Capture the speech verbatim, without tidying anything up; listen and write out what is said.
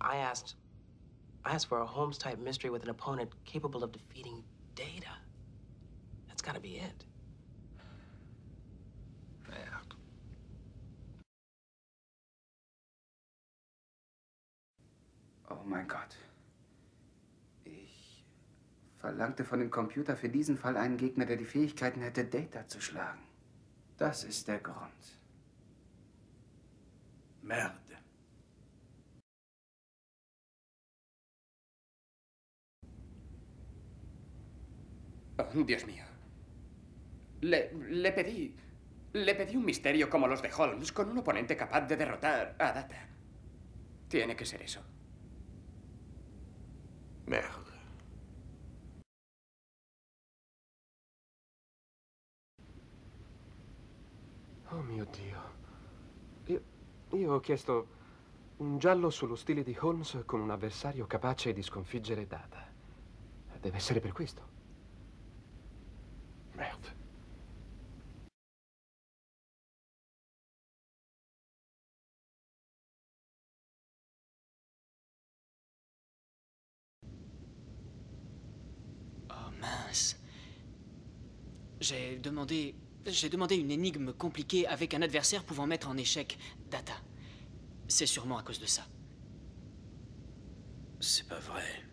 I asked... I asked for a Holmes-type mystery with an opponent capable of defeating Data. That's gotta be it. Merde. Oh mein Gott. Ich verlangte von dem Computer für diesen Fall einen Gegner, der die Fähigkeiten hätte, Data zu schlagen. Das ist der Grund. Merde. Oh, Dios mío. Le, le pedí... Le pedí un misterio como los de Holmes, con un oponente capaz de derrotar a Data. Tiene que ser eso. Merde. Oh mio Dio. Io, io ho chiesto un giallo sullo stile di Holmes con un avversario capace di sconfiggere Data. Deve essere per questo. Merde. Oh mince. J'ai demandé... J'ai demandé une énigme compliquée avec un adversaire pouvant mettre en échec Data. C'est sûrement à cause de ça. C'est pas vrai.